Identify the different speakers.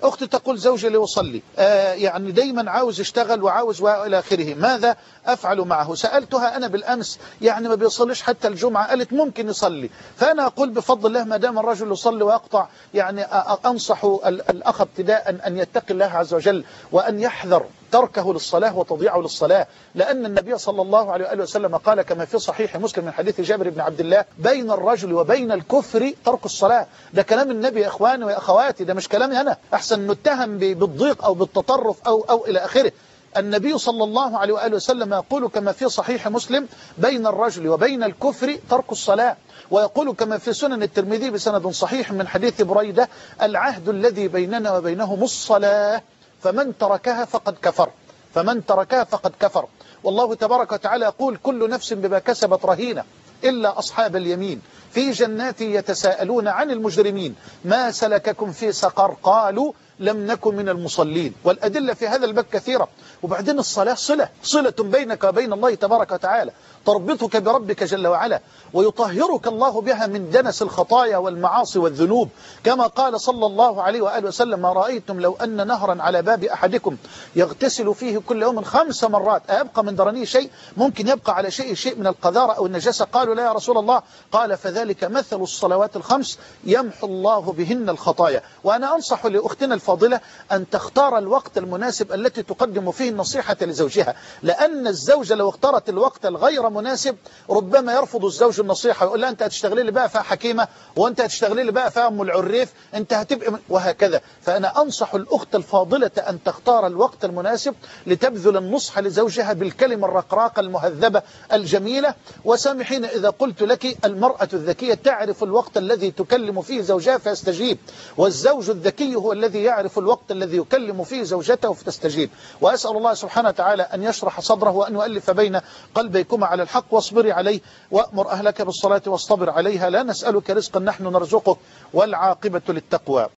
Speaker 1: أختي تقول زوجي لا يصلي، يعني دايما عاوز يشتغل وعاوز وإلى آخره، ماذا أفعل معه؟ سألتها أنا بالأمس، يعني ما بيصليش حتى الجمعة، قالت ممكن يصلي. فأنا أقول بفضل الله ما دام الرجل يصلي ويقطع، يعني أنصح الأخ ابتداء أن يتقي الله عز وجل وأن يحذر تركه للصلاة وتضيعه للصلاة، لأن النبي صلى الله عليه وآله وسلم قال كما في صحيح مسلم من حديث جابر بن عبد الله: بين الرجل وبين الكفر ترك الصلاة. ده كلام النبي يا إخواني ويا أخواتي، ده مش كلامي أنا، أحسن نتهم بالضيق أو بالتطرف أو إلى آخره. النبي صلى الله عليه وآله وسلم يقول كما في صحيح مسلم: بين الرجل وبين الكفر ترك الصلاة. ويقول كما في سنن الترمذي بسند صحيح من حديث بريدة: العهد الذي بيننا وبينهم الصلاة، فمن تركها فقد كفر، فمن تركها فقد كفر. والله تبارك وتعالى يقول: كل نفس بما كسبت رهينة إلا أصحاب اليمين في جنات يتساءلون عن المجرمين ما سلككم في سقر قالوا لم نكن من المصلين. والأدلة في هذا الباب كثيرة. وبعدين الصلاة صلة بينك وبين الله تبارك وتعالى، تربطك بربك جل وعلا، ويطهرك الله بها من دنس الخطايا والمعاصي والذنوب، كما قال صلى الله عليه وآله وسلم: ما رأيتم لو أن نهرا على باب أحدكم يغتسل فيه كل يوم 5 مرات أيبقى من درنيه شيء؟ ممكن يبقى على شيء من القذارة أو النجاسة. قالوا: لا يا رسول الله. قال: فذلك مثل الصلوات ال5 يمحو الله بهن الخطايا. وأنا أنصح لأختنا الفاضلة أن تختار الوقت المناسب التي تقدم فيه النصيحة لزوجها، لأن الزوجة لو اختارت الوقت الغير مناسب ربما يرفض الزوج النصيحة ويقول لها: أنت هتشتغلي لي بقى فيها حكيمة، وأنت هتشتغلي لي بقى فيها أم العريف، أنت هتبقى وهكذا. فأنا أنصح الأخت الفاضلة أن تختار الوقت المناسب لتبذل النصح لزوجها بالكلمة الرقراقة المهذبة الجميلة. وسامحين إذا قلت لك: المرأة الذكية تعرف الوقت الذي تكلم فيه زوجها فيستجيب، والزوج الذكي هو الذي يعرف الوقت الذي يكلم فيه زوجته فتستجيب. وأسأل الله سبحانه وتعالى أن يشرح صدره وأن يؤلف بين قلبيكما على الحق. واصبري عليه وأمر أهلك بالصلاة واصطبر عليها، لا نسألك رزقا نحن نرزقك، والعاقبة للتقوى.